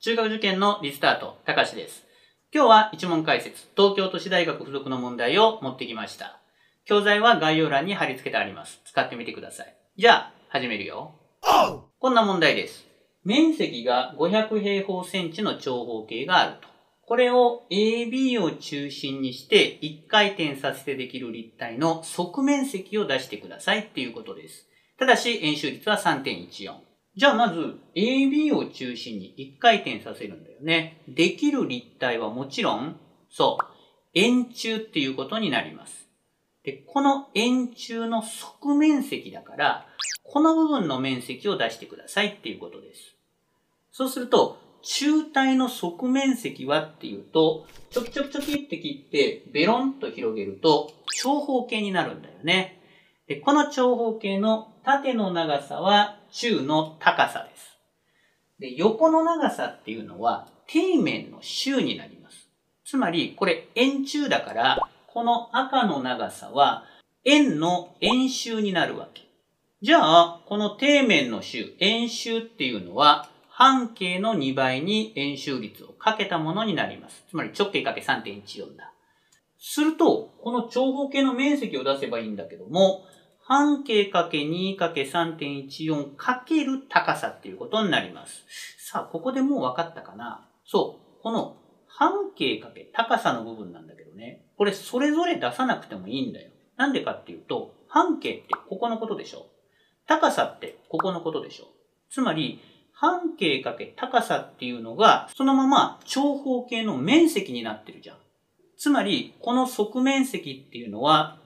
中学受験のリスタート、たかしです。今日は一問解説、東京都市大学附属の問題を持ってきました。教材は概要欄に貼り付けてあります。使ってみてください。じゃあ、始めるよ。こんな問題です。面積が500平方センチの長方形があると。これを AB を中心にして1回転させてできる立体の側面積を出してくださいっていうことです。ただし、円周率は 3.14。じゃあまず AB を中心に1回転させるんだよね。できる立体はもちろん、そう、円柱っていうことになります。で、この円柱の側面積だから、この部分の面積を出してくださいっていうことです。そうすると、柱体の側面積はっていうと、ちょきって切って、ベロンと広げると、長方形になるんだよね。で、この長方形の縦の長さは柱の高さです。で、横の長さっていうのは底面の周になります。つまり、これ円柱だから、この赤の長さは円の円周になるわけ。じゃあ、この底面の周、円周っていうのは半径の2倍に円周率をかけたものになります。つまり直径かけ 3.14 だ。すると、この長方形の面積を出せばいいんだけども、半径 ×2×3.14 かける高さっていうことになります。さあ、ここでもう分かったかな？そう。この半径かけ高さの部分なんだけどね。これそれぞれ出さなくてもいいんだよ。なんでかっていうと、半径ってここのことでしょ。高さってここのことでしょ。つまり、半径かけ高さっていうのが、そのまま長方形の面積になってるじゃん。つまり、この側面積っていうのは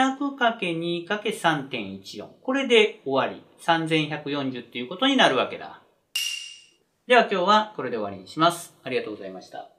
500×2×3.14。これで終わり。3140っていうことになるわけだ。では今日はこれで終わりにします。ありがとうございました。